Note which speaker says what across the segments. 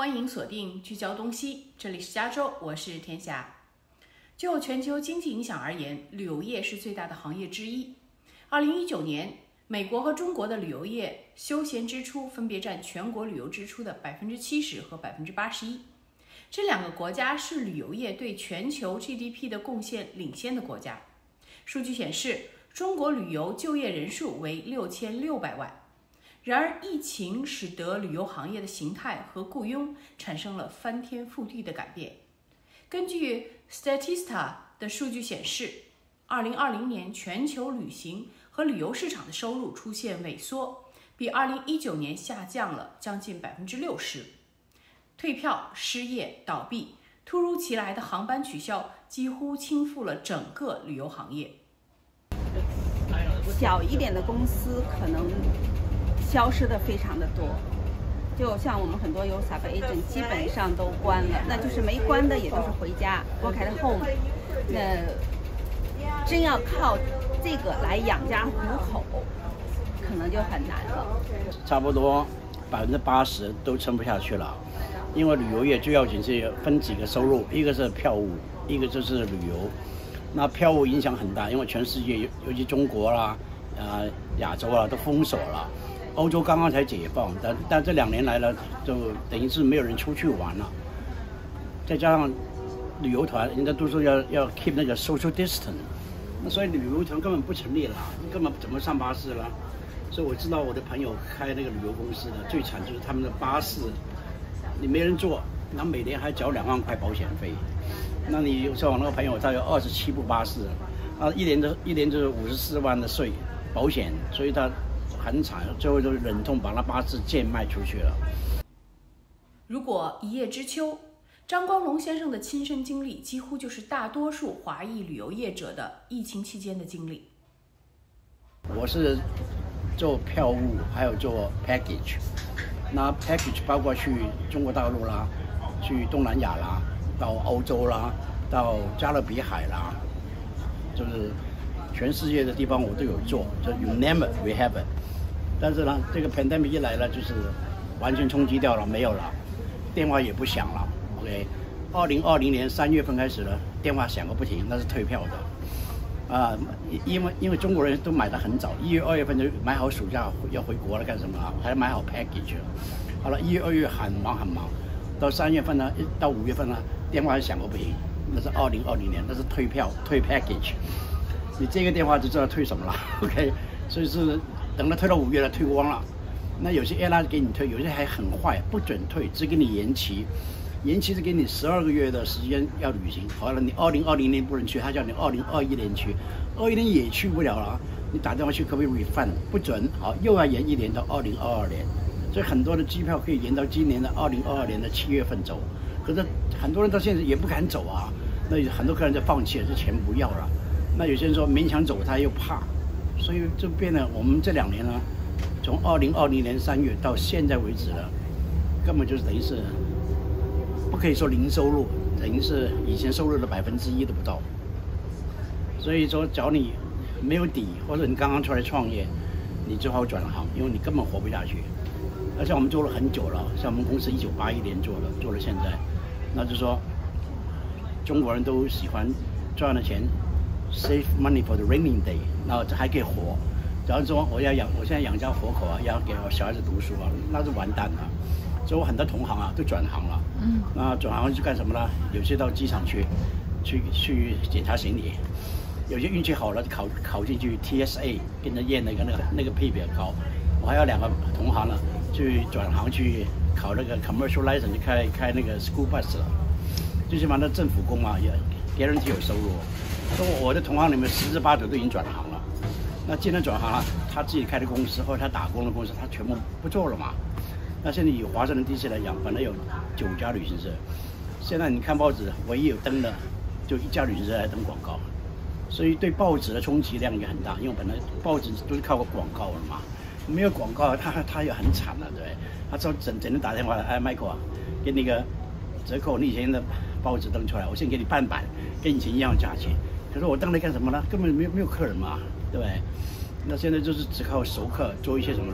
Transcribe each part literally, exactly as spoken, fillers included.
Speaker 1: 欢迎锁定聚焦东西，这里是加州，我是天霞。就全球经济影响而言，旅游业是最大的行业之一。二零一九年，美国和中国的旅游业休闲支出分别占全国旅游支出的百分之七十和百分之八十一。这两个国家是旅游业对全球 G D P 的贡献领先的国家。数据显示，中国旅游就业人数为六千六百万。然而，疫情使得旅游行业的形态和雇佣产生了翻天覆地的改变。根据 Statista 的数据显示，二零二零年全球旅行和旅游市场的收入出现萎缩，比二零一九年下降了将近百分之六十。退票、失业、倒闭，突如其来的航班取消几乎倾覆了整个旅游行业。
Speaker 2: 小一点的公司可能消失的非常的多，就像我们很多有 sub agent 基本上都关了，那就是没关的也都是回家 work at home。那真要靠这个来养家糊口，可能就很难了。
Speaker 3: 差不多百分之八十都撑不下去了，因为旅游业最要紧是分几个收入，一个是票务，一个就是旅游。那票务影响很大，因为全世界尤其中国啦、呃亚洲啊都封锁了。欧洲刚刚才解放，但但这两年来了，就等于是没有人出去玩了。再加上旅游团，人家都说要要 keep 那个 social distance， 那所以旅游团根本不成立了，根本怎么上巴士了？所以我知道我的朋友开那个旅游公司的，最惨就是他们的巴士，你没人坐，然后每年还缴两万块保险费。那你像我那个朋友，他有二十七部巴士，啊，一年的一年就是五十四万的税保险，所以他很惨，最后就忍痛把那巴士贱卖出去了。
Speaker 1: 如果一叶知秋，张光龙先生的亲身经历几乎就是大多数华裔旅游业者的疫情期间的经历。
Speaker 3: 我是做票务，还有做 package。那 package 包括去中国大陆啦，去东南亚啦，到欧洲啦，到加勒比海啦，就是全世界的地方我都有做，就 you name it, we have it。但是呢，这个 pandemic 一来了，就是完全冲击掉了，没有了，电话也不响了。OK， 二零二零年三月份开始了，电话响个不停，那是退票的。啊，因为因为中国人都买得很早，一月二月份就买好暑假要回国了，干什么啊？还买好 package 了。好了，一月二月很忙很忙，到三月份呢，到五月份呢，电话还响个不停，那是二零二零年，那是退票退 package。你这个电话就知道退什么了 ，OK？ 所以是等到退到五月了，退光了。那有些 airline 给你退，有些还很坏，不准退，只给你延期。延期是给你十二个月的时间要旅行。好了，你二零二零年不能去，他叫你二零二一年去，二一年也去不了了。你打电话去可不可以 refund？ 不准，好，又要延一年到二零二二年。所以很多的机票可以延到今年的二零二二年的七月份走。可是很多人到现在也不敢走啊，那很多客人就放弃了，这钱不要了。那有些人说勉强走，他又怕，所以就变得我们这两年呢，从二零二零年三月到现在为止了，根本就是等于是不可以说零收入，等于是以前收入的百分之一都不到。所以说，只要你没有底，或者你刚刚出来创业，你最好转行，因为你根本活不下去。而且我们做了很久了，像我们公司一九八一年做的，做了现在，那就说中国人都喜欢赚了钱。Save money for the rainy day， 然后还可以活。假如说我要养，我现在养家活口啊，要给我小孩子读书啊，那就完蛋了。所以我很多同行啊都转行了。嗯。那转行去干什么呢？有些到机场去，去去检查行李；有些运气好了，考考进去 T S A， 跟着验那个那个那个配比较高。我还有两个同行呢，去转行去考那个 commercial license， 开开那个 school bus 了。最起码那政府工啊，也别人就有收入。说我的同行里面十之八九都已经转行了，那既然转行了，他自己开的公司或者他打工的公司，他全部不做了嘛。那现在以华盛顿 D C 来讲，本来有九家旅行社，现在你看报纸，唯一有登的就一家旅行社来登广告，所以对报纸的冲击量也很大，因为本来报纸都是靠个广告了嘛，没有广告，他他也很惨了，对，他整整整天打电话来，哎 ，Michael 啊，给你个折扣，你以前的报纸登出来，我先给你半版，跟以前一样的价钱。可是我登来干什么呢？根本没有没有客人嘛，对不对？那现在就是只靠熟客做一些什么呢？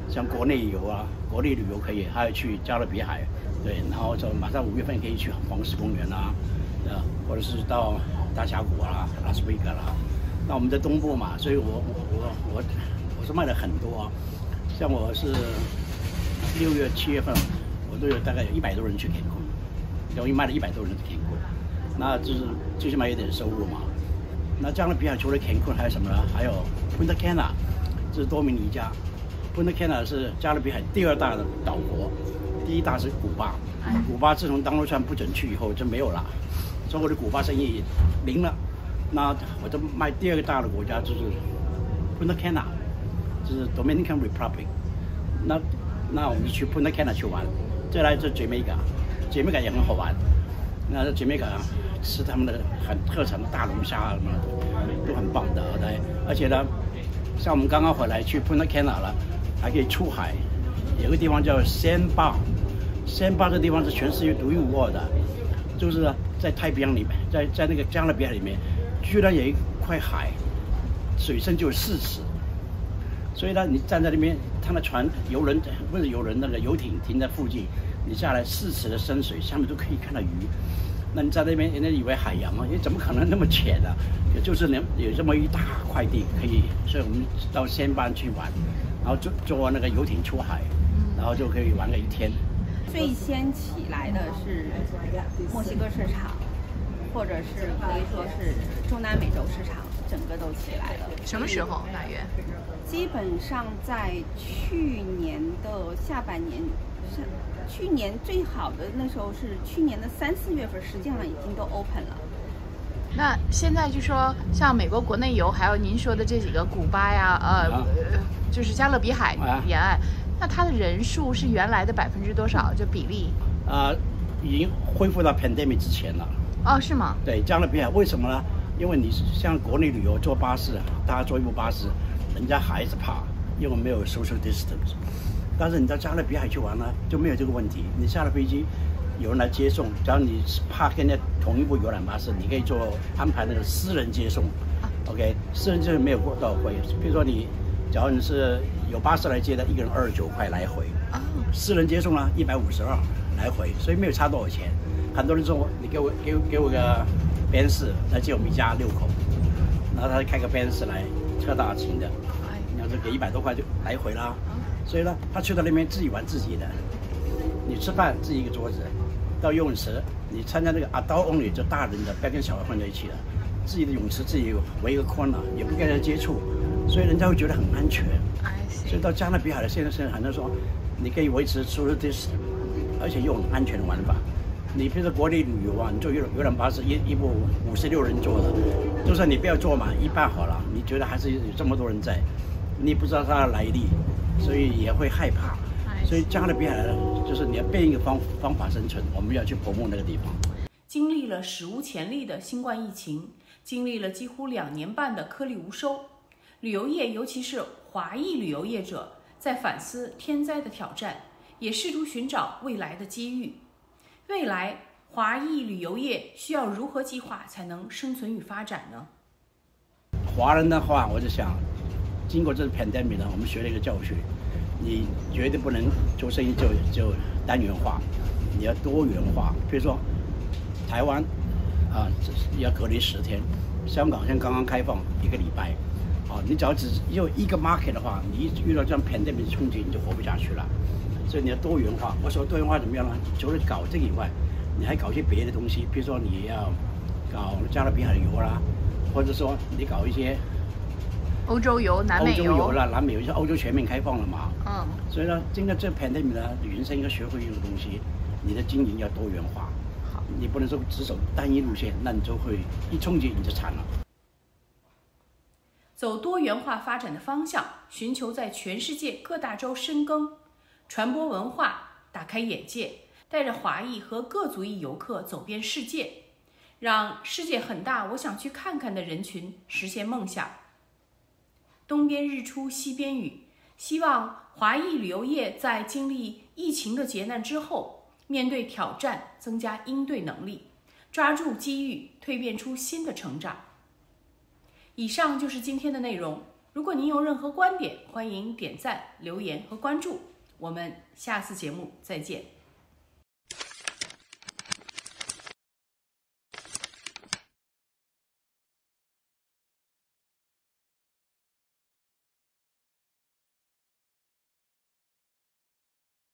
Speaker 3: 像国内游啊，国内旅游可以，还有去加勒比海，对，然后就马上五月份可以去黄石公园啦，呃，或者是到大峡谷啦、拉斯维加啦。那我们在东部嘛，所以我我我我我是卖了很多，像我是六月、七月份，我都有大概有一百多人去Cancun，等于卖了一百多人的Cancun，那就是最起码有点收入嘛。那加勒比海除了Cancun还有什么呢？还有 Punta Cana， 这是多米尼加。Punta Cana 是加勒比海第二大的岛国，第一大是古巴。古巴自从当陆川不准去以后就没有了，所以我的古巴生意零了。那我就卖第二个大的国家就是 Punta Cana， 就是 Dominican Republic。那那我们就去 Punta Cana 去玩，再来就 Jamaica，Jamaica 也很好玩。那 Jamaica 吃他们的很特产的大龙虾什么的，都很棒的。对，而且呢，像我们刚刚回来去 Punta Cana 了，还可以出海，有个地方叫 Sandbar。Sandbar 这地方是全世界独一无二的，就是在太平洋里面，在在那个加勒比海里面。居然有一块海，水深就有四尺，所以呢，你站在那边，他的船、游轮不是游轮，那个游艇停在附近，你下来四尺的深水，下面都可以看到鱼。那你在那边，人家以为海洋啊，你怎么可能那么浅呢、啊？也就是能有这么一大块地可以，所以我们到仙班去玩，然后坐坐那个游艇出海，然后就可以玩个一天。
Speaker 2: 最先起来的是墨西哥市场。或者是可以说是中南美洲市场，整个都起来了。
Speaker 1: 什么时候？大约？
Speaker 2: 基本上在去年的下半年，是去年最好的那时候是去年的三四月份，实际上已经都 open 了。
Speaker 1: 那现在就说像美国国内游，还有您说的这几个古巴呀，呃，啊、就是加勒比海沿岸，啊、那它的人数是原来的百分之多少？就比例？
Speaker 3: 啊、呃，已经恢复到 pandemic 之前了。
Speaker 1: 哦，是吗？
Speaker 3: 对，加勒比海为什么呢？因为你像国内旅游坐巴士，大家坐一部巴士，人家还是怕，因为没有 social distance。但是你到加勒比海去玩呢，就没有这个问题。你下了飞机，有人来接送，只要你怕跟人家同一部游览巴士，你可以做安排那个私人接送。啊、OK， 私人接送没有多少回。比如说你，假如你是有巴士来接的，一个人二十九块来回。哦。私人接送呢，一百五十二来回，所以没有差多少钱。很多人说你给我给我给我个宾士来接我们一家六口，然后他开个宾士来特大型的，你要是给一百多块就来回啦。所以呢，他去到那边自己玩自己的，你吃饭自己一个桌子，到游泳池你参加那个 adult only 就大人的，不要跟小孩混在一起的，自己的泳池自己围一个框了，也不跟人接触，所以人家会觉得很安全。所以到加勒比海的现在现在很多说，你可以维持 social distance， 而且用安全的玩法。你比如说国内旅游啊，你坐游游览巴士一一部五十六人坐的，就算你不要坐满一半好了，你觉得还是有这么多人在，你不知道它的来历，所以也会害怕。所以加勒比海就是你要变一个方方法生存，我们要去promote那个地方。
Speaker 1: 经历了史无前例的新冠疫情，经历了几乎两年半的颗粒无收，旅游业尤其是华裔旅游业者在反思天灾的挑战，也试图寻找未来的机遇。未来华裔旅游业需要如何计划才能生存与发展呢？
Speaker 3: 华人的话，我就想，经过这个 pandemic 呢，我们学了一个教训，你绝对不能做生意就就单元化，你要多元化。比如说，台湾啊，要隔离十天，香港现在刚刚开放一个礼拜，啊，你只要只有一个 market 的话，你遇到这样 pandemic 冲击，你就活不下去了。所以你要多元化。我说多元化怎么样呢？除了搞这个以外，你还搞一些别的东西，比如说你要搞加勒比海游啦，或者说你搞一些
Speaker 1: 欧洲游、南美游。
Speaker 3: 欧洲游啦，南美游，像欧洲全面开放了嘛。
Speaker 1: 嗯。
Speaker 3: 所以呢，经过这 pandemic 呢，人生应该学会一个东西，你的经营要多元化。好。你不能说只走单一路线，那你就会一冲击你就惨了。
Speaker 1: 走多元化发展的方向，寻求在全世界各大洲深耕。传播文化，打开眼界，带着华裔和各族裔游客走遍世界，让世界很大，我想去看看的人群实现梦想。东边日出西边雨，希望华裔旅游业在经历疫情的劫难之后，面对挑战增加应对能力，抓住机遇，蜕变出新的成长。以上就是今天的内容， 如果您有任何观点，欢迎点赞、留言和关注。我们下次节目再见。